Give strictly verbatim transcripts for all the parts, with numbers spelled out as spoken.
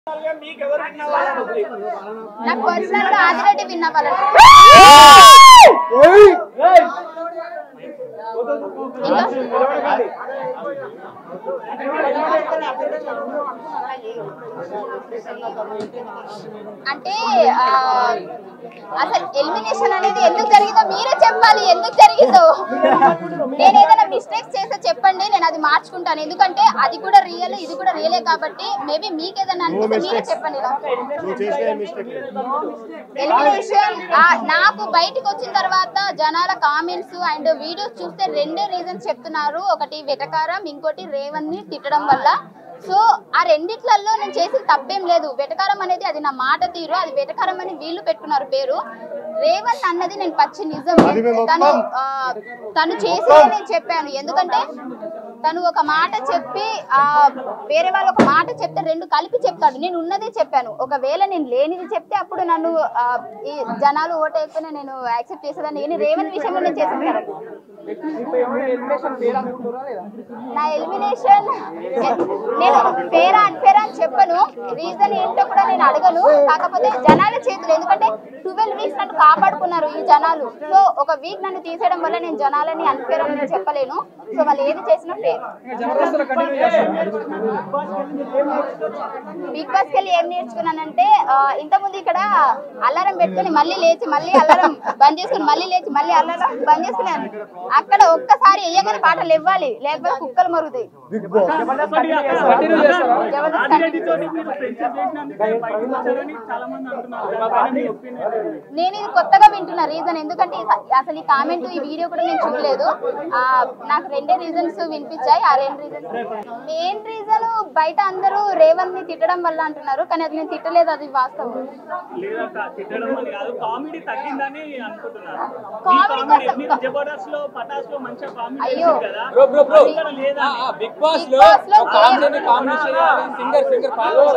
నాకు పర్సనల్ గా ఆదిరెడ్డి విన్ అవ్వాలని అంటే అసలు ఎలిమినేషన్ అనేది ఎందుకు జరిగిందో మీరే చెప్పాలి. ఎందుకు జరిగిందో నేను ఏదైనా మిస్టేక్స్ చేస్తే చెప్పండి, నేను అది మార్చుకుంటాను. ఎందుకంటే అది కూడా రియల్, ఇది కూడా రియలే కాబట్టి మేబీ మీకు ఏదైనా అనిపిస్తే మీరే చెప్పండి. ఎలిమినేషన్ నాకు బయటకు వచ్చిన తర్వాత జనాల కామెంట్స్ అండ్ వీడియోస్ చూస్తే రెండే రీజన్స్ చెప్తున్నారు. ఒకటి వెటకారం, ఇంకోటి రేవంత్ ని తిట్టడం వల్ల. సో ఆ రెండిట్లలో నేను చేసిన తప్పేం లేదు. వెటకారం అనేది అది నా మాట తీరు, అది వెటకారం అని వీళ్ళు పెట్టుకున్నారు పేరు. రేవంత్ అన్నది నేను పచ్చి నిజం. తను తను చేసేదే నేను చెప్పాను. ఎందుకంటే తను ఒక మాట చెప్పి ఆ వేరే వాళ్ళు ఒక మాట చెప్తే రెండు కలిపి చెప్తాడు. నేను ఉన్నదే చెప్పాను. ఒకవేళ నేను లేనిది చెప్తే అప్పుడు నన్ను ఈ జనాలు ఓటేస్తేనే నేను యాక్సెప్ట్ చేసేదాన్ని. నేను రేవంత్ విషయంలో నేను చేసాను కదా. నా ఎలిమినేషన్ నేను ఫేర్ అన్ఫేర్ అని చెప్పను. రీజన్ ఏంటో కూడా నేను అడగను. కాకపోతే జనాల చేతులు, ఎందుకంటే ట్వెల్వ్ వీక్స్ నన్ను కాపాడుకున్నారు ఈ జనాలు. సో ఒక వీక్ నన్ను తీసేయడం వల్ల నేను జనాలని అన్ఫేర్ అని నేను చెప్పలేను. సో వాళ్ళు ఏది చేసినా ఫేర్. బిగ్ బాస్ కెళ్ళి ఏం నేర్చుకున్నానంటే ఇంతకుముందు ఇక్కడ అల్లారం పెట్టుకుని మళ్ళీ లేచి మళ్ళీ అల్లారం బంద్ చేసుకుని మళ్ళీ లేచి మళ్ళీ అల్లారం బంద్ చేసుకున్నాను. అక్కడ ఒక్కసారి వేయగానే పాటలు ఇవ్వాలి, లేకపోతే కుక్కలు మరుగుతాయి. నేను ఇది కొత్తగా వింటున్నా రీజన్. ఎందుకంటే అసలు ఈ కామెంట్ ఈ వీడియో కూడా నేను చూడలేదు. నాకు రెండే రీజన్స్ వినిపించాయి. ఆ రెండు రీజన్స్ మెయిన్ రీజన్ బయట అందరూ రేవంత్ ని తిట్టడం వల్ల అంటున్నారు, కానీ అది నేను తిట్టలేదు, అది వాస్తవం. అయ్యో బిగ్ బాస్ లో సింగర్ సింగర్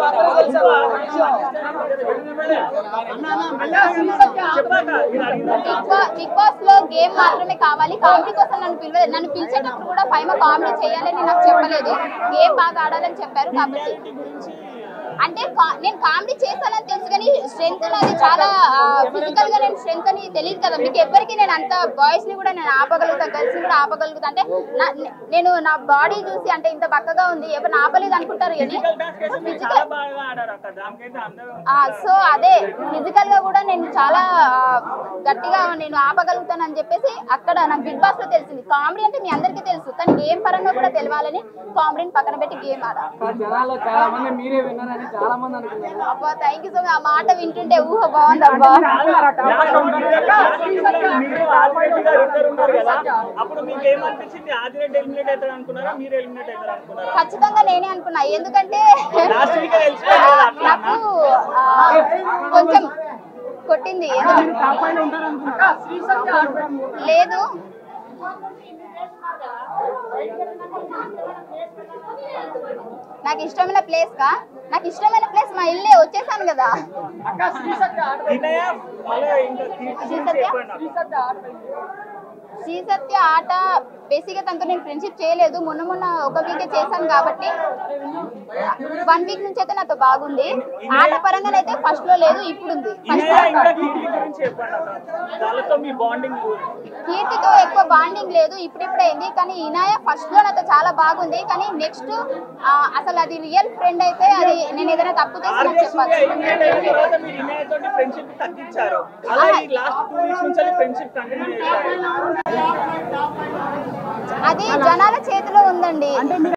బిగ్ బాస్ లో గేమ్ మాత్రమే కావాలి, కామెడీ కోసం నన్ను పిలవలేదు. నన్ను పిలిచేటప్పుడు కూడా పైమ కామెడీ చేయాలని నాకు చెప్పలేదు, గేమ్ బాగా ఆడాలని చెప్పారు. కాబట్టి అంటే నేను కామెడీ చేస్తానని తెలుసు, కానీ స్ట్రెంత్ నాది చాలా ఫిజికల్ గా నేను స్ట్రెంత్ అని తెలియదు కదా మీకు ఎవరికి. నేను అంత బాయ్స్ ని కూడా నేను ఆపగలుగుతా, గర్ల్స్ ని కూడా ఆపగలుగుతా. అంటే నేను నా బాడీ చూసి అంటే ఇంత బక్కగా ఉంది ఎవరిని ఆపలేదు అనుకుంటారు. కానీ ఫిజికల్ సో అదే ఫిజికల్ గా కూడా నేను చాలా గట్టిగా నేను ఆపగలుగుతానని చెప్పేసి అక్కడ నాకు బిగ్ బాస్ లో తెలిసింది. కామెడీ అంటే మీ అందరికీ తెలుసు, కానీ గేమ్ పరంగా కూడా తెలవాలని కామెడీని పక్కన పెట్టి గేమ్ ఆడా. చాలా మంది అనుకున్నారు. అబ్బా థ్యాంక్ యూ సో మచ్. ఆ మాట వింటుంటే ఊహ బాగుంది అబ్బా. ఖచ్చితంగా నేనే అనుకున్నా. ఎందుకంటే నాకు కొంచెం కొట్టింది. లేదు నాకు ఇష్టమైన ప్లేస్ కా నాకు ఇష్టమైన ప్లేస్ మా ఇల్లే. వచ్చేసాను కదా. శ్రీ సత్య ఆట బేసిక్గా తనతో నేను ఫ్రెండ్షిప్ చేయలేదు. మొన్న మొన్న ఒక వీకే చేశాను కాబట్టి వన్ వీక్ నుంచి అయితే నాతో బాగుంది. ఆట పరంగానైతే ఫస్ట్ లో లేదు, ఇప్పుడు ఉంది. కీర్తితో ఎక్కువ బాండింగ్ లేదు, ఇప్పుడిప్పుడు అయింది. కానీ ఇనాయ ఫస్ట్ లో నాతో చాలా బాగుంది. కానీ నెక్స్ట్ అసలు అది రియల్ ఫ్రెండ్ అయితే అది నేను ఏదైనా తప్పు చేసి నాకు చెప్పాలి. అది జనాల చేతిలో ఉందండి.